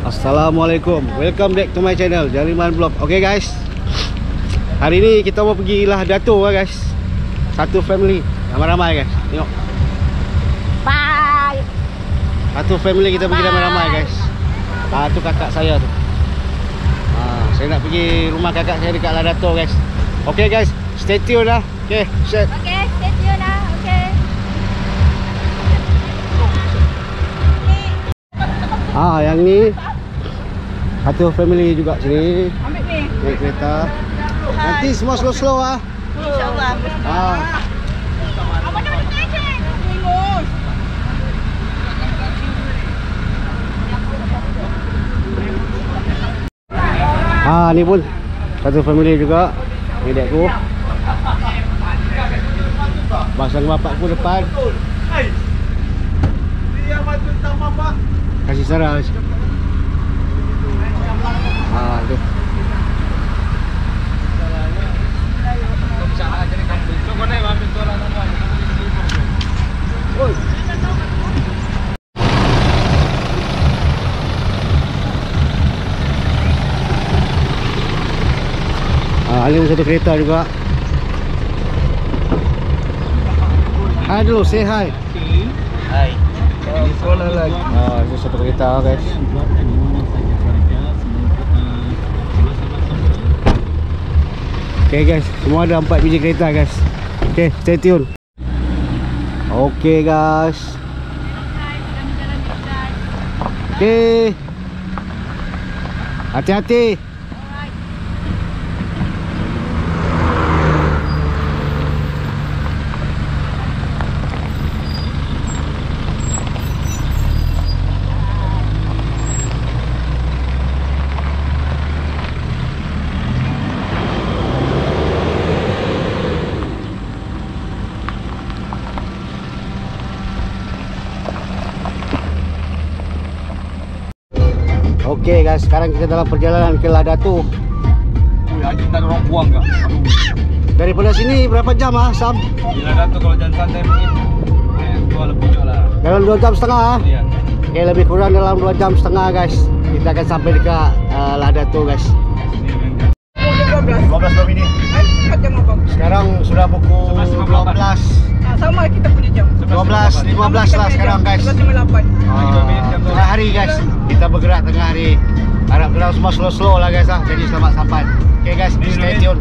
Assalamualaikum, welcome back to my channel Jaliman Vlog. Okay guys, hari ini kita mau pergi Lah Dato guys. Satu family, ramai-ramai guys. Tengok. Bye. Satu family kita pergi ramai-ramai guys. Tu kakak saya tu. Saya nak pergi rumah kakak saya dekat Lah Dato guys. Okay guys, stay tune lah. Okay, set. Okay, stay tune lah. Okay. Yang ni satu family juga sini. Ambil ni. Naik kereta. Nanti semua slow-slow lah. InsyaAllah. Apa nama dia? Ingus. Ni pun satu family juga. Ni dekku. Basang bapakku depan. Kasih Sarah. Tu. Ada satu kereta juga. Hai dulu, say hi. Hai. Ini solar lagi. Itu satu kereta guys. Okay guys, semua ada 4 biji kereta guys. Okay, stay tune. Okay guys. Okay. Hati-hati. Okey guys, sekarang kita dalam perjalanan ke Lah Dato. Ada tak ada orang buang enggak? Daripada sini berapa jam Sam? Di Lah Dato kalau jalan santai mungkin 2 lebih lah. Dalam 2 jam setengah. Iya. Okey, lebih kurang dalam 2 jam setengah guys. Kita akan sampai dekat Lah Dato guys. 12 lebih ni. Cepat jam apa? Sekarang sudah pukul 12. Sama kita punya jam. 12.15 lah sekarang guys. 11.58. Tengah hari guys. Kita bergerak tengah hari. Harap kita semua slow-slow lah guys lah. Jadi selamat sampai. Okay guys, stay tune.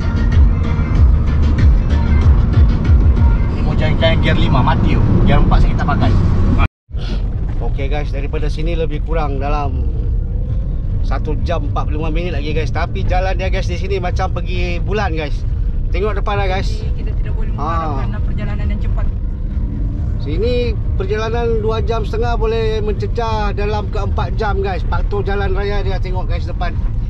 Ini mau jalan gear 5 mati tu. Gear 4 saya tak pakai. Okay guys, daripada sini lebih kurang dalam 1 jam 45 minit lagi guys. Tapi jalan dia guys di sini macam pergi bulan guys. Tengok depan lah guys. Kita tidak boleh mengharapkan perjalanan yang cepat. Sini perjalanan 2 jam setengah boleh mencecah dalam ke 4 jam guys. Faktor jalan raya dia, tengok guys depan.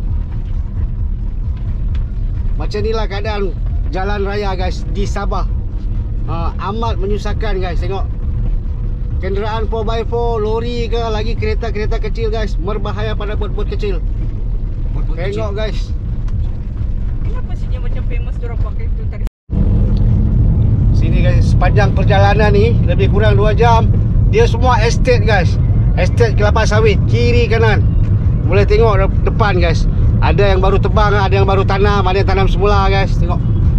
Macam inilah keadaan jalan raya guys di Sabah. Amat menyusahkan guys, tengok. Kenderaan 4x4, lori ke lagi kereta-kereta kecil guys. Berbahaya pada bot-bot kecil. Tengok guys. Kenapa sih dia macam famous orang pakai tu tadi? Sini guys, sepanjang perjalanan ni lebih kurang 2 jam. Dia semua estate guys. Estate kelapa sawit, kiri kanan. Boleh tengok depan guys. Ada yang baru tebang, ada yang baru tanam, ada yang tanam semula guys. Tengok.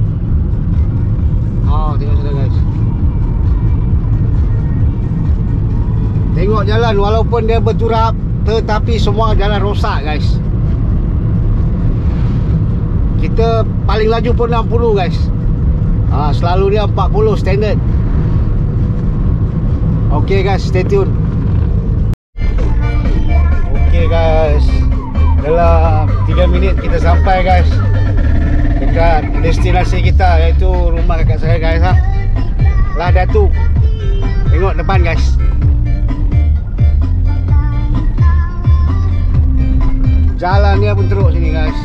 Tengok sana guys. Tengok jalan walaupun dia berturap, tetapi semua jalan rosak guys. Kita paling laju pun 60 guys. Selalu dia 40 standard. Okay guys, stay tune. Okay guys, dalam 3 minit kita sampai guys dekat destinasi kita, iaitu rumah kakak saya guys. Lah Dato. Tengok depan guys. Jalan dia pun teruk sini guys.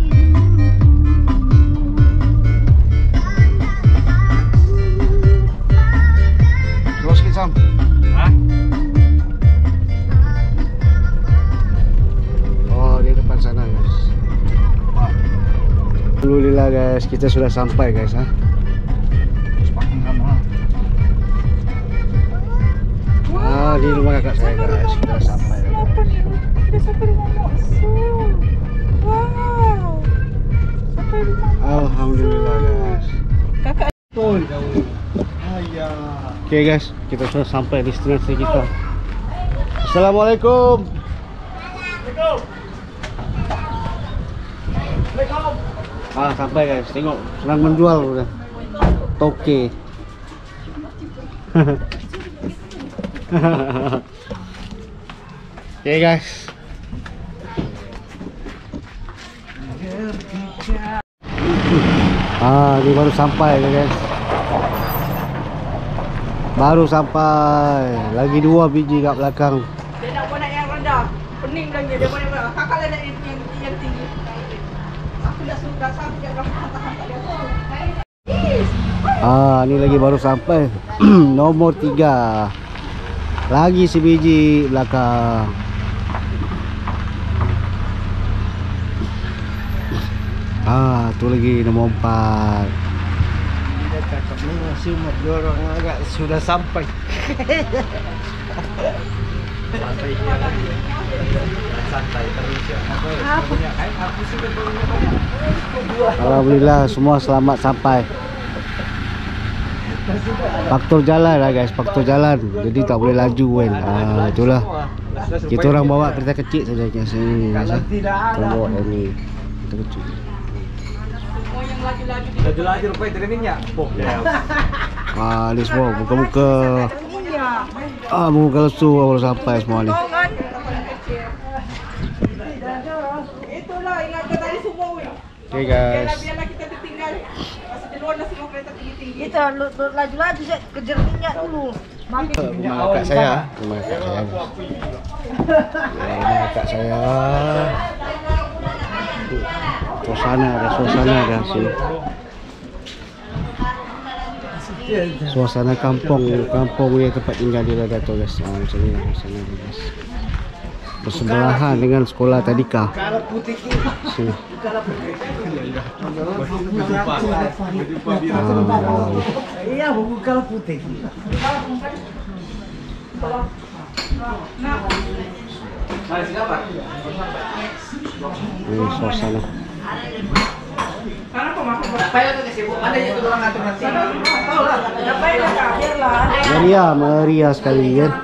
Sam. Di depan sana guys. Alhamdulillah guys, kita sudah sampai guys. di rumah kakak saya guys. Sudah sampai. Sudah sampai. Okay guys, kita sudah sampai destinasi kita. Assalamualaikum. Sampai guys, tengok sedang menjual udah. Toke. Okay guys. Ini baru sampai guys. Baru sampai. Lagi 2 biji kat belakang. Dia nak buat yang rendah. Pening dah dia buat yang rendah. Kakak lah nak yang tinggi. Aku dah sudah sampai dia hantar-hantar dia. Ni lagi baru sampai. Nomor 3. Lagi sebiji belakang. Tu lagi nomor 4. Dia cakap ni masih dorong agak sudah sampai. Santai terus ya. Aku sudah banyak. Alhamdulillah semua selamat sampai. Faktor jalan lah guys, faktor jalan. Jadi tak boleh laju kan. Itulah. Kita orang bawa kereta kecil saja kat sini. Kita bawa yang ni. Kereta kecil. Semua yang laju-laju di Laju-laju rupanya dari minyak. Ni semua muka-muka. Muka lesu baru sampai semua ni. Itulah ingatkan tadi semua weh. Okay guys. Biarlah kita tertinggal. Masa di luar dah semua kereta tinggi-tinggi. Kita laju-laju saya kejar minyak dulu. Rumah kakak saya. Rumah kakak saya. Rumah kakak saya. Suasana ada sini. Suasana kampung yang tempat tinggal di Lagato guys. Macam ni suasana dia guys. Bersebelahan dengan sekolah tadika. Sini. Iya, buku kalau putih. Ini suasana. Meriah sekali kan.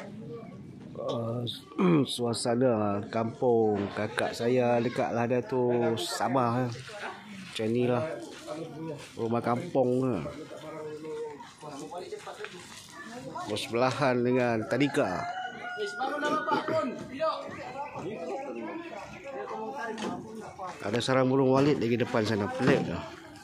Suasana kampung kakak saya dekat Lagato Sabah. Macam ni lah rumah kampung lah. Bersebelahan dengan tadika. Ada sarang burung walit lagi depan sana, pelik dah.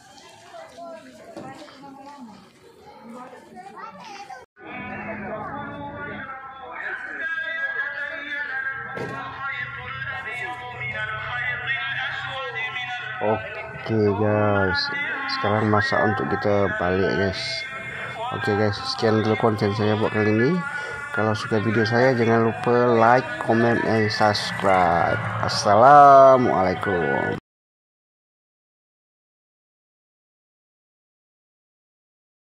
Okay guys, sekarang masa untuk kita balik guys. Okay guys, sekian dulu konten saya buat kali ini. Kalau suka video saya jangan lupa like, comment, and subscribe. Assalamualaikum.